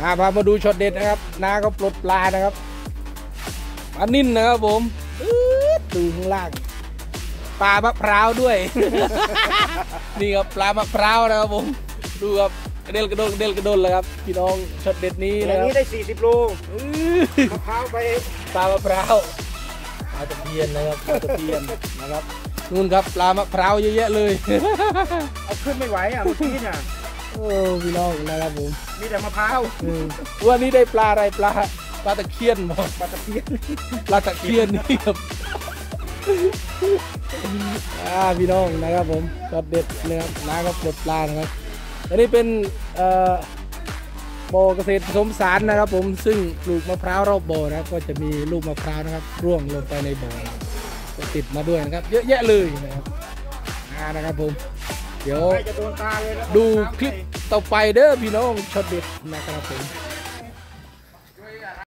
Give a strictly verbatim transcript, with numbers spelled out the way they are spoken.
อ่าพามาดูช็อตเด็ดนะครับน้าก็ปลดปลานะครับปลานิ่นนะครับผมดูข้างล่างปลามะพร้าวด้วย นี่ครับปลามะพร้าวนะครับผมดูครับกระเด็นกระโดดกระเด็นกระโดดเลยครับพี่น้องช็อตเด็ดนี้นะครับนี้ได้สี่สิบโลมะพร้าวไปปลามะพร้าวปลาตะเพียนนะครับปลาตะเพียนนะครับนู่นครับปลามะพร้าวเยอะแยะเลยเอาขึ้นไม่ไหวอ่ะเมื่อกี้เนี่ยโอ้พี่น้องนะครับผมมีแต่มะพร้าววันนี้ได้ปลาอะไรปลาปลาตะเคียนหมดปลาตะเพียนปลาตะเคียนนี่ครับอ่าพี่น้องนะครับผมช็อตเด็ดนะครับน้าก็ปลดปลานะครับอันนี้เป็นบ่อเกษตรผสมสารนะครับผมซึ่งปลูกมะพร้าวรอบบ่อนะครับก็จะมีลูกมะพร้าวนะครับร่วงลงไปในบ่อก็ติดมาด้วยนะครับเยอะแยะเลยนะครับอ่านะครับผมเดี๋ยวดูคลิปต่อไปเด้อพี่น้องช็อตเด็ดนะครับผม